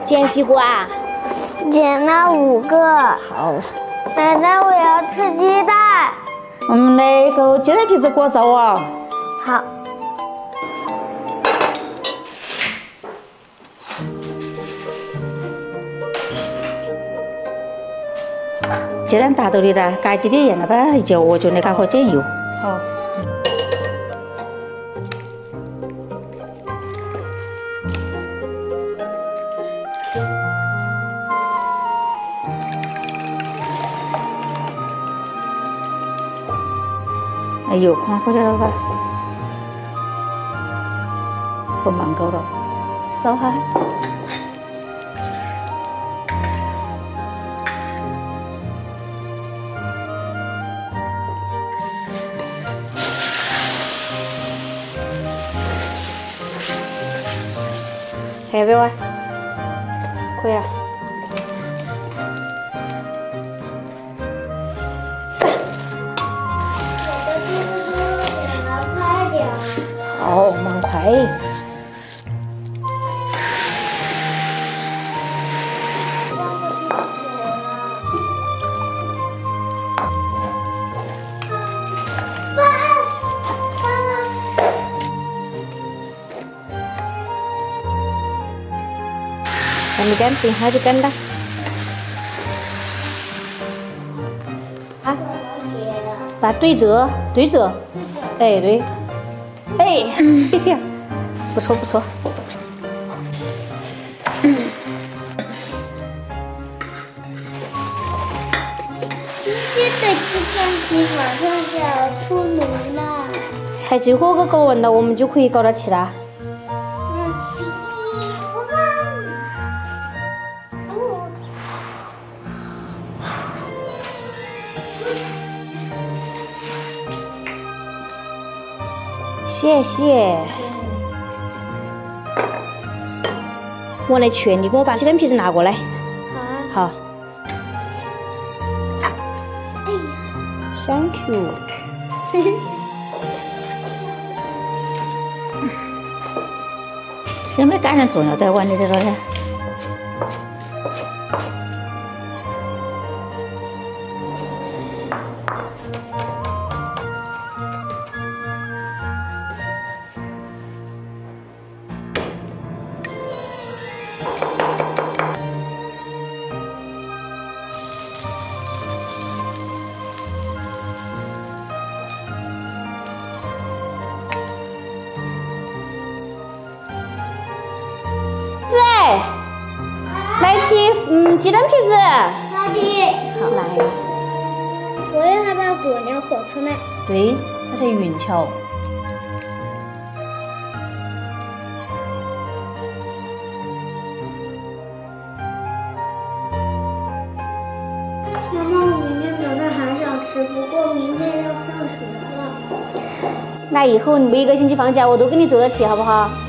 捡几个啊？ 捡了5个。 好。 奶奶，我要吃鸡蛋。 我们那个鸡蛋皮子给我造啊。 好。 鸡蛋大豆里的，加一点点盐，把它一搅，就那个和碱油。好。油宽和点了吧，不蛮高了，烧下。还要不要啊？可以啊。好，蛮快。还没干定，还得干的。啊？把对折，对折。哎，对。哎呀，不错不错。 今天的鸡蛋皮马上就要出炉了。 还最后个搞完了，我们就可以搞到吃了。谢谢。我来劝你，给我把鸡蛋皮子拿过来。好啊。好。 哎呀 ，Thank you。先没干上重要的碗里头了噻。来起，鸡蛋皮子。 老弟， 好来。 我也害怕坐辆火车呢。 对，它在云桥。 妈妈，我明天早上还想吃，不过明天要上学了。 那以后你每个星期放假，我都给你做到起，好不好？